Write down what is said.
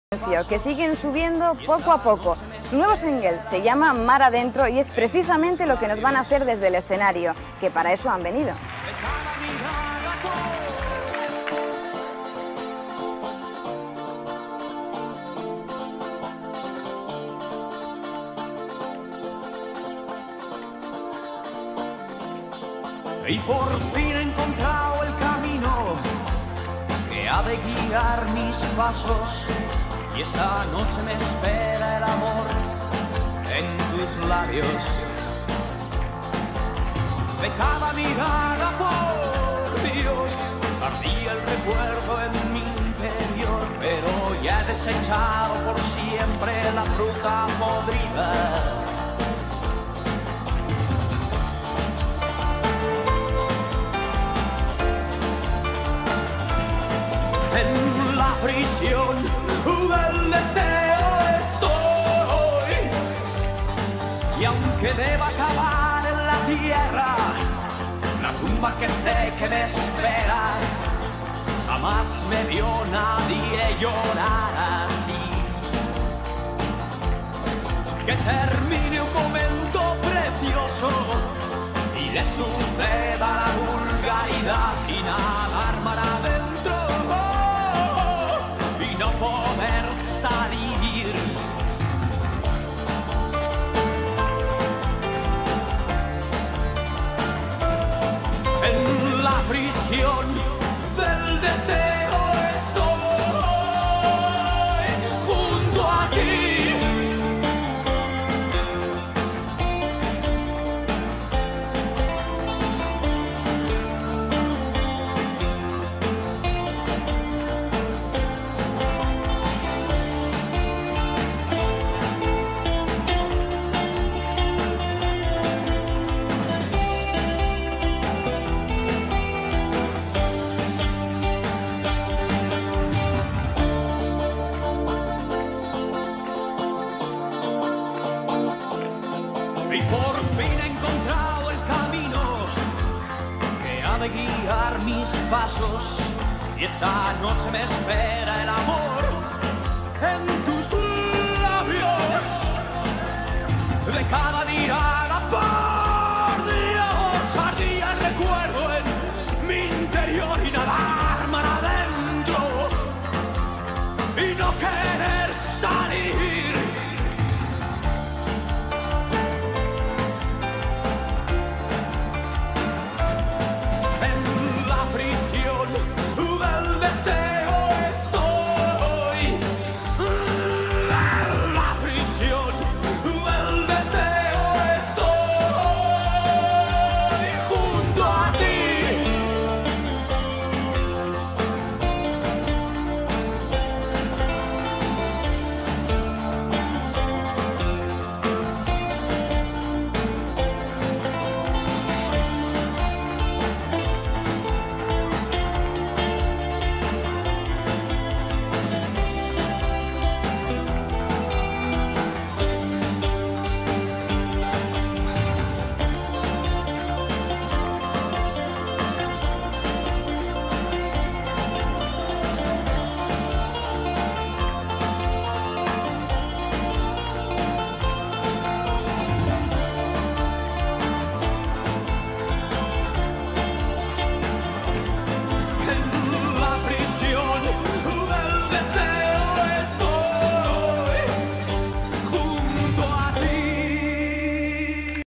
Que siguen subiendo poco a poco. Su nuevo single se llama Mar Adentro y es precisamente lo que nos van a hacer desde el escenario, que para eso han venido. Y por fin he encontrado el camino que ha de guiar mis pasos. Y esta noche me espera el amor en tus labios. De cada mirada, por Dios, ardía el recuerdo en mi interior. Pero ya he desechado por siempre la fruta podrida. En la prisión del deseo estoy, y aunque deba acabar en la tierra, la tumba que sé que me espera, jamás me vio nadie llorar así. Que termine un momento precioso y le suceda la vulgaridad y nadar mar adentro. No poder salir. En la prisión del deseo estoy junto a ti. Y por fin he encontrado el camino que ha de guiar mis pasos. Y esta noche me espera el amor en tus labios. De cada mirada, por Dios, ardía el recuerdo en mi interior. Y nadar mar adentro y no querer salir.